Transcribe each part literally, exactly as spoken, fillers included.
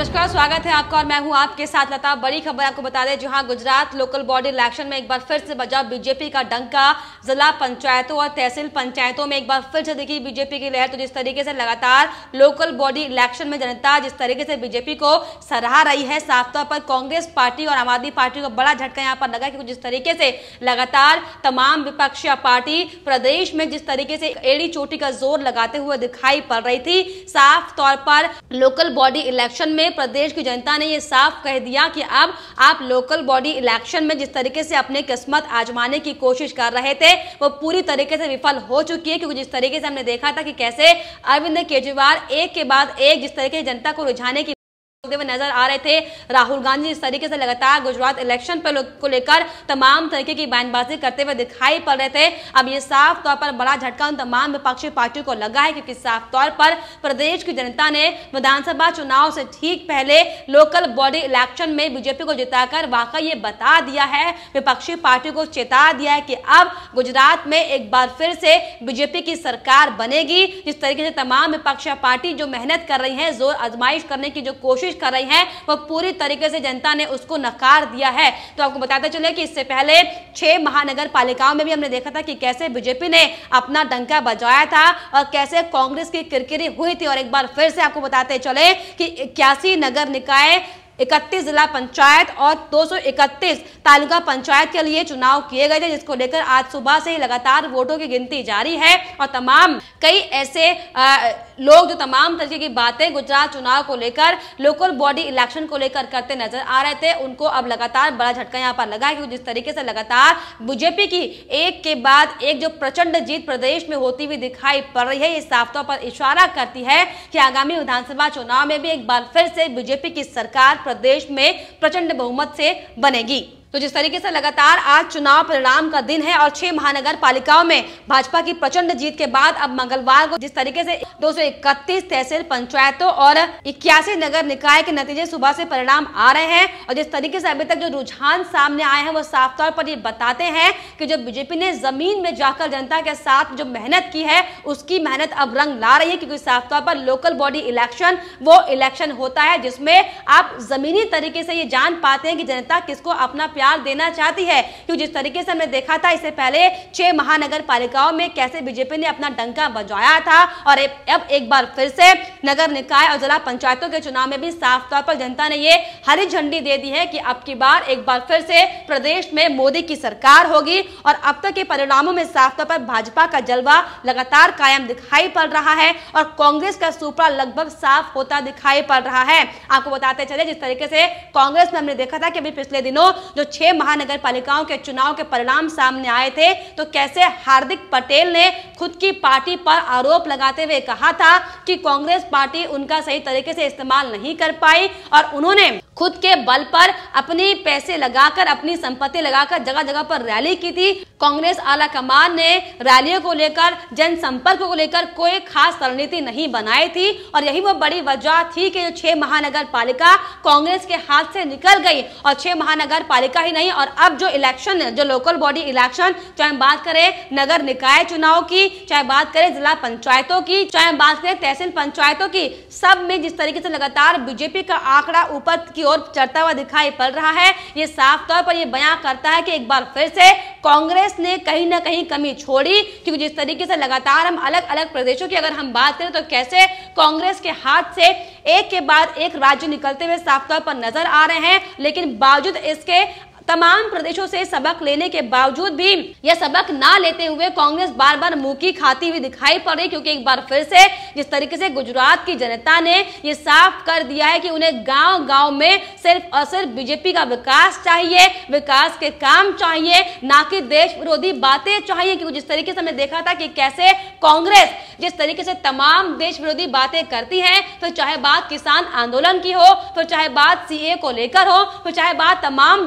नमस्कार, स्वागत है आपका और मैं हूं आपके साथ लता। बड़ी खबर आपको बता दें, जहां गुजरात लोकल बॉडी इलेक्शन में एक बार फिर से बजा बीजेपी का डंका। जिला पंचायतों और तहसील पंचायतों में एक बार फिर से दिखी बीजेपी की लहर। तो जिस तरीके से लगातार लोकल बॉडी इलेक्शन में जनता जिस तरीके से बीजेपी को सराह रही है, साफ तौर पर कांग्रेस पार्टी और आम आदमी पार्टी को बड़ा झटका यहाँ पर लगा, क्योंकि जिस तरीके से लगातार तमाम विपक्षी पार्टी प्रदेश में जिस तरीके से एड़ी चोटी का जोर लगाते हुए दिखाई पड़ रही थी, साफ तौर पर लोकल बॉडी इलेक्शन में प्रदेश की जनता ने यह साफ कह दिया कि अब आप लोकल बॉडी इलेक्शन में जिस तरीके से अपने किस्मत आजमाने की कोशिश कर रहे थे वो पूरी तरीके से विफल हो चुकी है। क्योंकि जिस तरीके से हमने देखा था कि कैसे अरविंद केजरीवाल एक के बाद एक जिस तरीके से जनता को रुझाने की हुए नजर आ रहे थे, राहुल गांधी इस तरीके से लगातार गुजरात इलेक्शन पर को लेकर तमाम तरीके की बयानबाजी करते हुए दिखाई पड़ रहे थे। अब ये साफ तौर पर बड़ा झटका उन तमाम विपक्षी पार्टियों को लगा है, क्योंकि साफ तौर पर प्रदेश की जनता ने विधानसभा चुनाव से ठीक पहले लोकल बॉडी इलेक्शन में बीजेपी को जिताकर वाकई ये बता दिया है, विपक्षी पार्टियों को चेता दिया है कि अब गुजरात में एक बार फिर से बीजेपी की सरकार बनेगी। जिस तरीके से तमाम विपक्षी पार्टी जो मेहनत कर रही है, जोर आजमाइश करने की जो कोशिश कर रही है, वो पूरी तरीके से जनता ने उसको नकार दिया है। तो आपको बताते चले कि इससे पहले छह महानगर पालिकाओं में भी हमने देखा था कि कैसे बीजेपी ने अपना डंका बजाया था और कैसे कांग्रेस की किरकिरी हुई थी। और एक बार फिर से आपको बताते चले कि इक्यासी नगर निकाय, इकतीस जिला पंचायत और दो सौ इकतीस तालुका पंचायत के लिए चुनाव किए गए थे, जिसको लेकर आज सुबह से ही लगातार वोटों की गिनती जारी है। और तमाम कई ऐसे आ, लोग जो तमाम तरीके की बातें गुजरात चुनाव को लेकर, लोकल बॉडी इलेक्शन को लेकर करते नजर आ रहे थे, उनको अब लगातार बड़ा झटका यहाँ पर लगा है। क्योंकि जिस तरीके से लगातार बीजेपी की एक के बाद एक जो प्रचंड जीत प्रदेश में होती हुई दिखाई पड़ रही है, ये साफ तौर पर इशारा करती है कि आगामी विधानसभा चुनाव में भी एक बार फिर से बीजेपी की सरकार प्रदेश में प्रचंड बहुमत से बनेगी। तो जिस तरीके से लगातार आज चुनाव परिणाम का दिन है और छह महानगर पालिकाओं में भाजपा की प्रचंड जीत के बाद अब मंगलवार को जिस तरीके से दो सौ इकतीस तहसील पंचायतों और इक्यासी नगर निकाय के नतीजे सुबह से परिणाम आ रहे हैं, और जिस तरीके से अभी तक जो रुझान सामने आए हैं वो साफ तौर पर ये बताते हैं कि जो बीजेपी ने जमीन में जाकर जनता के साथ जो मेहनत की है उसकी मेहनत अब रंग ला रही है। क्योंकि साफ तौर पर लोकल बॉडी इलेक्शन वो इलेक्शन होता है जिसमें आप जमीनी तरीके से ये जान पाते हैं कि जनता किसको अपना प्यार देना चाहती है। क्योंकि जिस तरीके से हमने देखा था इससे पहले छह महानगर पालिकाओं में कैसे बीजेपी ने अपना डंका बजाया था, और अब एक बार फिर से नगर निकाय और जिला पंचायतों के चुनाव में भी साफ तौर पर जनता ने ये हरी झंडी दे दी है कि अब की बार एक बार फिर से प्रदेश में मोदी की सरकार होगी। और अब तक के परिणामों में साफ तौर पर भाजपा का जलवा लगातार कायम दिखाई पड़ रहा है और कांग्रेस का सुपड़ा लगभग साफ होता दिखाई पड़ रहा है। आपको बताते चले जिस तरीके से कांग्रेस में हमने देखा था कि अभी पिछले दिनों जो छह महानगर पालिकाओं के चुनाव के परिणाम सामने आए थे, तो कैसे हार्दिक पटेल ने खुद की पार्टी पर आरोप लगाते हुए कहा था कि कांग्रेस पार्टी उनका सही तरीके से इस्तेमाल नहीं कर पाई और उन्होंने खुद के बल पर अपनी पैसे लगाकर, अपनी संपत्ति लगाकर जगह जगह पर रैली की थी। कांग्रेस आला कमान ने रैलियों को लेकर, जनसंपर्क को लेकर कोई खास रणनीति नहीं बनाई थी, और यही वो बड़ी वजह थी कि जो छह महानगर पालिका कांग्रेस के हाथ से निकल गई। और छह महानगर पालिका ही नहीं, और अब जो इलेक्शन, जो लोकल बॉडी इलेक्शन, चाहे बात करें नगर निकाय चुनाव की, चाहे बात करें जिला पंचायतों की, चाहे बात करें तहसील पंचायतों की, सब में जिस तरीके से लगातार बीजेपी का आंकड़ा ऊपर की ओर चढ़ता हुआ दिखाई पड़ रहा है, ये साफ तौर पर ये बयां करता है कि एक बार फिर से कांग्रेस ने कहीं ना कहीं कमी छोड़ी। क्योंकि जिस तरीके से लगातार हम अलग अलग प्रदेशों की अगर हम बात करें तो कैसे कांग्रेस के हाथ से एक के बाद एक राज्य निकलते हुए साफ तौर पर नजर आ रहे हैं, लेकिन बावजूद इसके तमाम प्रदेशों से सबक लेने के बावजूद भी यह सबक ना लेते हुए कांग्रेस बार बार मुंह की खाती हुई दिखाई पड़ रही। क्योंकि एक बार फिर से जिस तरीके से गुजरात की जनता ने यह साफ कर दिया है कि उन्हें गांव गांव में सिर्फ और सिर्फ बीजेपी का विकास चाहिए, विकास के काम चाहिए, ना कि देश विरोधी बातें चाहिए। क्योंकि जिस तरीके से हमने देखा था कि कैसे कांग्रेस जिस तरीके से तमाम देश विरोधी बातें करती है, फिर चाहे बात किसान आंदोलन की हो, फिर चाहे बात सीए को लेकर हो, फिर चाहे बात तमाम जो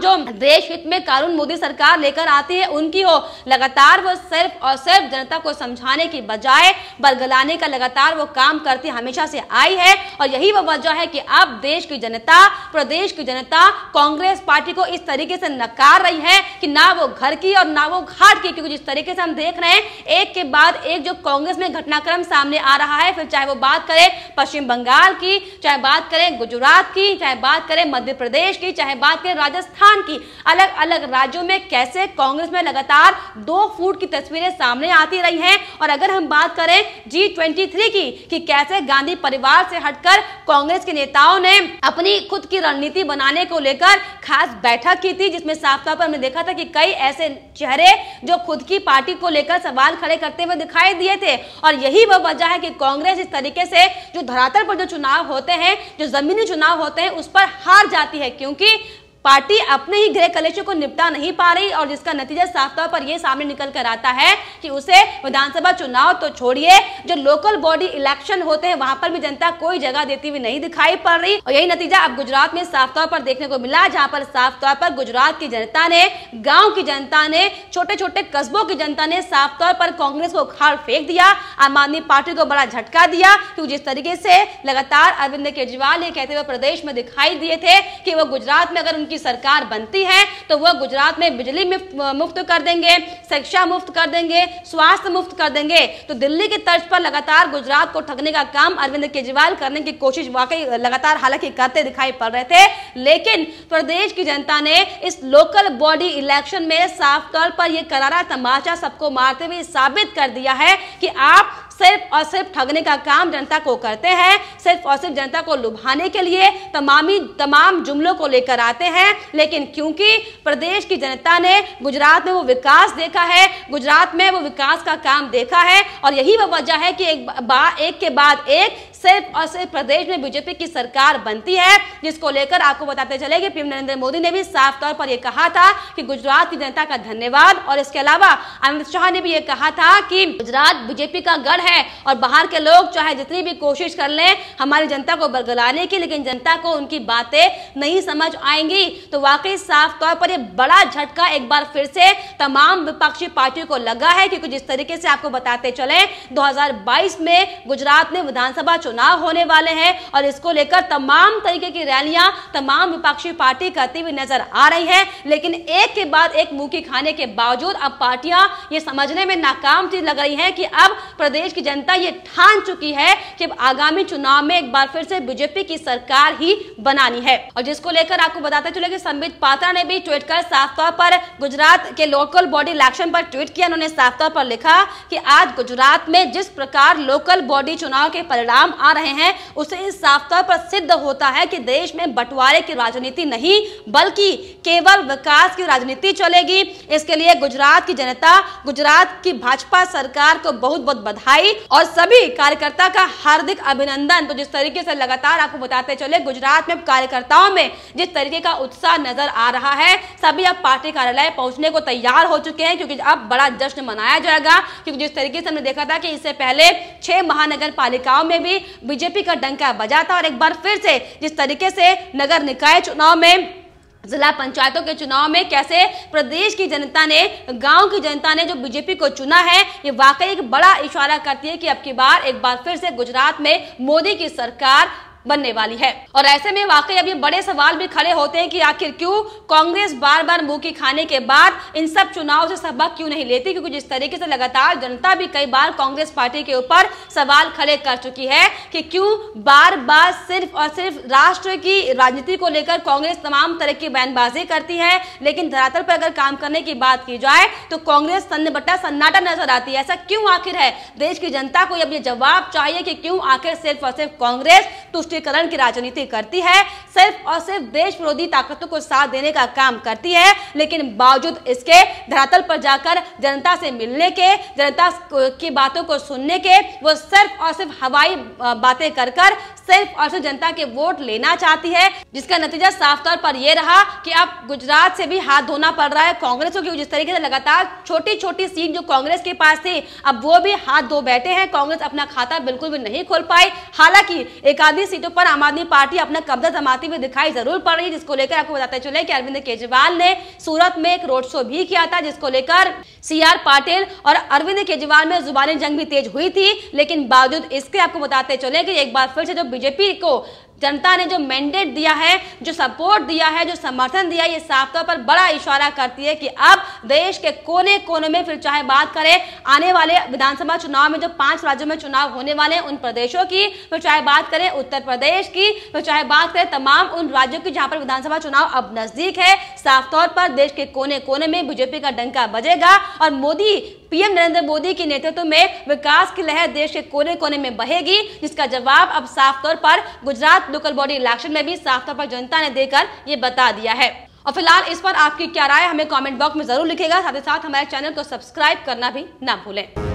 देश हित में कानून मोदी सरकार लेकर आती है उनकी हो। लगातार वो सिर्फ और सिर्फ जनता को समझाने की बजाय बरगलाने का लगातार वो काम करती हमेशा से आई है। और यही वो वजह है कि अब देश की जनता, प्रदेश की जनता कांग्रेस पार्टी को इस तरीके से नकार रही है कि ना वो घर की और ना वो घाट की। क्योंकि जिस तरीके से हम देख रहे हैं एक के बाद एक जो कांग्रेस में घटनाक्रम सामने आ रहा है, फिर चाहे वो बात करें पश्चिम बंगाल की, चाहे बात करें गुजरात की, चाहे बात करें मध्य प्रदेश की, चाहे बात करें राजस्थान की, अलग अलग राज्यों में कैसे कांग्रेस में लगातार दो फूट की तस्वीरें सामने आती रही हैं। और अगर हम बात करें जी ट्वेंटी थ्री की कि कैसे गांधी परिवार से हटकर कांग्रेस के नेताओं ने अपनी खुद की रणनीति बनाने को लेकर खास बैठक की थी, जिसमें साफ तौर पर हमने देखा था कि कई ऐसे चेहरे जो खुद की पार्टी को लेकर सवाल खड़े करते हुए दिखाई दिए थे। और यही वह वजह है कि कांग्रेस इस तरीके से जो धरातल पर जो चुनाव होते हैं, जो जमीनी चुनाव होते हैं, उस पर हार जाती है, क्योंकि पार्टी अपने ही गृह कलेशों को निपटा नहीं पा रही। और जिसका नतीजा साफ तौर पर यह सामने निकल कर आता है कि उसे विधानसभा चुनाव तो छोड़िए, जो लोकल बॉडी इलेक्शन होते हैं वहां पर भी जनता कोई जगह देती हुई नहीं दिखाई पड़ रही। और यही नतीजा अब गुजरात में साफ तौर पर देखने को मिला, जहां पर साफ तौर पर गुजरात की जनता ने, गांव की जनता ने, छोटे छोटे कस्बों की जनता ने साफ तौर पर कांग्रेस को उखाड़ फेंक दिया। आम आदमी पार्टी को बड़ा झटका दिया, क्योंकि जिस तरीके से लगातार अरविंद केजरीवाल ये कहते हुए प्रदेश में दिखाई दिए थे कि वो गुजरात में अगर उनकी सरकार बनती है तो वह गुजरात में बिजली मुफ्त कर देंगे, शिक्षा मुफ्त कर देंगे, स्वास्थ्य मुफ्त कर देंगे। तो दिल्ली की तर्ज पर लगातार गुजरात को ठगने का काम अरविंद केजरीवाल करने की कोशिश वाकई लगातार हालांकि करते दिखाई पड़ रहे थे। लेकिन प्रदेश की जनता ने इस लोकल बॉडी इलेक्शन में साफ तौर पर यह करारा तमाचा सबको मारते हुए साबित कर दिया है कि आप सिर्फ और सिर्फ ठगने का काम जनता को करते हैं, सिर्फ और सिर्फ जनता को लुभाने के लिए तमामी तमाम जुमलों को लेकर आते हैं। लेकिन क्योंकि प्रदेश की जनता ने गुजरात में वो विकास देखा है, गुजरात में वो विकास का काम देखा है, और यही वह वजह है कि एक बा एक के बाद एक सिर्फ और सिर्फ प्रदेश में बीजेपी की सरकार बनती है, जिसको लेकर आपको बताते चले कि पीएम नरेंद्र मोदी ने भी साफ तौर पर यह कहा था कि गुजरात की जनता का धन्यवाद। और इसके अलावा अमित शाह ने भी यह कहा था कि गुजरात बीजेपी का गढ़ है और बाहर के लोग चाहे जितनी भी कोशिश कर लें हमारी जनता को बरगलाने की, लेकिन जनता को उनकी बातें नहीं समझ आएंगी। तो वाकई साफ तौर पर यह बड़ा झटका एक बार फिर से तमाम विपक्षी पार्टियों को लगा है, क्योंकि जिस तरीके से आपको बताते चले दो हज़ार बाईस में गुजरात में विधानसभा चुनाव होने वाले हैं और इसको लेकर तमाम तरीके की रैलियां तमाम विपक्षी पार्टी करती हुई नजर आ रही है। लेकिन एक के बाद एक मुंह की खाने के बावजूद अब पार्टियां ये समझने में नाकाम चीज लग रही है कि अब प्रदेश की जनता ये ठान चुकी है कि आगामी चुनाव में एक बार फिर से बीजेपी की सरकार ही बनानी है। और जिसको लेकर आपको बताते चले कि संबित पात्रा ने भी ट्वीट कर साफ तौर पर गुजरात के लोकल बॉडी इलेक्शन पर ट्वीट किया। उन्होंने साफ तौर पर लिखा कि आज गुजरात में जिस प्रकार लोकल बॉडी चुनाव के परिणाम आ रहे हैं उससे साफ तौर पर सिद्ध होता है कि देश में बंटवारे की राजनीति नहीं बल्कि केवल विकास की राजनीति चलेगी। इसके लिए गुजरात की जनता, गुजरात की भाजपा सरकार को बहुत बहुत बधाई और सभी कार्यकर्ता का हार्दिक अभिनंदन। तो जिस तरीके से लगातार आपको बताते चले गुजरात में कार्यकर्ताओं में जिस तरीके का उत्साह नजर आ रहा है, सभी अब पार्टी कार्यालय पहुंचने को तैयार हो चुके हैं, क्योंकि अब बड़ा जश्न मनाया जाएगा। क्योंकि जिस तरीके से हमने देखा था कि इससे पहले छह महानगर पालिकाओं में भी बीजेपी का डंका बजा था और एक बार फिर से जिस तरीके से नगर निकाय चुनाव में, जिला पंचायतों के चुनाव में कैसे प्रदेश की जनता ने, गांव की जनता ने जो बीजेपी को चुना है, ये वाकई एक बड़ा इशारा करती है कि अब की बार एक बार फिर से गुजरात में मोदी की सरकार बनने वाली है। और ऐसे में वाकई अब ये बड़े सवाल भी खड़े होते हैं कि आखिर क्यों कांग्रेस बार बार मुंह की खाने के बाद इन सब चुनाव से सबक क्यों नहीं लेती, क्योंकि जिस तरीके से लगातार जनता भी कई बार कांग्रेस पार्टी के ऊपर सवाल खड़े कर चुकी है कि क्यों बार बार सिर्फ और सिर्फ राष्ट्र की राजनीति को लेकर कांग्रेस तमाम तरह की बयानबाजी करती है, लेकिन धरातल पर अगर काम करने की बात की जाए तो कांग्रेस सन्न बट्टा सन्नाटा नजर आती है। ऐसा क्यों आखिर है? देश की जनता को अब ये जवाब चाहिए कि क्यों आखिर सिर्फ और सिर्फ कांग्रेस तुष्टीकरण की राजनीति करती है, सिर्फ और सिर्फ देश विरोधी ताकतों को साथ देने का काम करती है, लेकिन बावजूद इसके धरातल पर जाकर जनता से मिलने के, जनता की बातों को सुनने के वो सिर्फ और सिर्फ हवाई बातें कर कर सिर्फ और सिर्फ जनता के वोट लेना चाहती है, जिसका नतीजा साफ तौर पर यह रहा कि अब गुजरात से भी हाथ धोना पड़ रहा है कांग्रेस को, क्योंकि जिस तरीके से लगातार छोटी छोटी सीट जो कांग्रेस के पास थी अब वो भी हाथ धो बैठे हैं। कांग्रेस अपना खाता बिल्कुल भी नहीं खोल पाई। हालांकि एक आधी सीटों पर आम आदमी पार्टी अपना कब्जा जमाती हुई दिखाई जरूर पड़ रही है, जिसको लेकर आपको बताते चले कि अरविंद केजरीवाल ने सूरत में एक रोड शो भी किया था, जिसको लेकर सी आर पाटिल और अरविंद केजरीवाल में जुबानी जंग भी तेज हुई थी। लेकिन बावजूद इसके आपको बताते चले कि एक बार फिर से जो बीजेपी को जनता ने जो मैंडेट दिया है, जो सपोर्ट दिया है, जो समर्थन दिया है, ये साफ तौर पर बड़ा इशारा करती है कि अब देश के कोने कोने में, फिर चाहे बात करें आने वाले विधानसभा चुनाव में जो पांच राज्यों में चुनाव होने वाले हैं उन प्रदेशों की, फिर चाहे बात करें उत्तर प्रदेश की, फिर चाहे बात करें तमाम उन राज्यों की जहां पर विधानसभा चुनाव अब नजदीक है, साफ तौर पर देश के कोने कोने में बीजेपी का डंका बजेगा और मोदी पीएम नरेंद्र मोदी के नेतृत्व में विकास की लहर देश के कोने कोने में बहेगी, जिसका जवाब अब साफ तौर पर गुजरात लोकल बॉडी इलेक्शन में भी साफ तौर पर जनता ने देकर ये बता दिया है। और फिलहाल इस पर आपकी क्या राय हमें कमेंट बॉक्स में जरूर लिखेगा। साथ ही साथ हमारे चैनल को सब्सक्राइब करना भी ना भूलें।